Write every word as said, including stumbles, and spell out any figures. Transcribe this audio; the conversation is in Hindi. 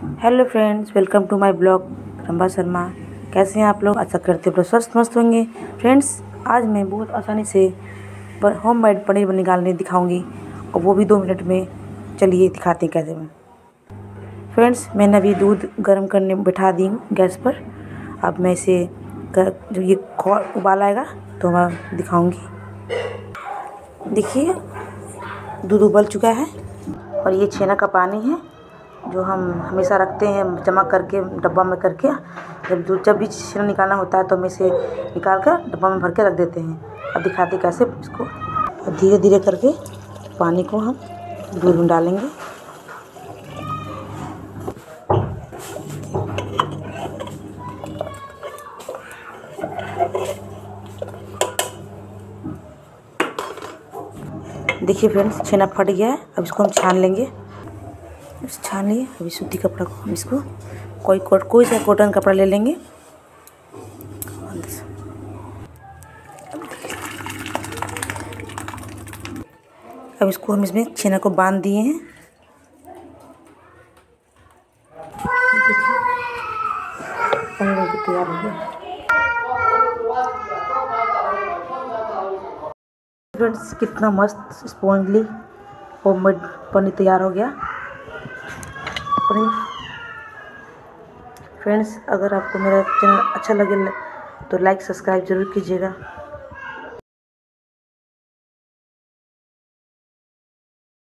Hello friends, welcome to my blog Rambha Sharma. कैसे हैं आप लोग? आशा करते हैं स्वस्थ मस्त होंगे। फ्रेंड्स, आज मैं बहुत आसानी से होम मेड पनीर निकालने दिखाऊंगी, और वो भी दो मिनट में। चलिए दिखाते हैं कैसे मैं। फ्रेंड्स, मैंने अभी दूध गर्म करने बैठा दी हूँ गैस पर। अब मैं इसे जब ये उबाल आएगा तो मैं दिखाऊंगी। देखिए, दूध उबल चुका है, और ये छेना का पानी है जो हम हमेशा रखते हैं जमा करके डब्बा में करके। जब दूध जब भी छेना निकालना होता है तो हम इसे निकाल कर डब्बा में भर के रख देते हैं। अब दिखाते कैसे इसको। धीरे धीरे करके पानी को हम दूध में डालेंगे। देखिए फ्रेंड्स, छेना फट गया है। अब इसको हम छान लेंगे। छान लिए। अभी सूती कपड़ा को हम इसको कोई कोट कोई सा कॉटन कपड़ा ले लेंगे। अब इसको हम इसमें छेना को बांध दिए हैं। पनीर तैयार हो गया। फ्रेंड्स, कितना मस्त स्पॉन्जली होममेड पनीर तैयार हो गया। पनीर फ्रेंड्स, अगर आपको मेरा चैनल अच्छा लगे तो लाइक सब्सक्राइब ज़रूर कीजिएगा।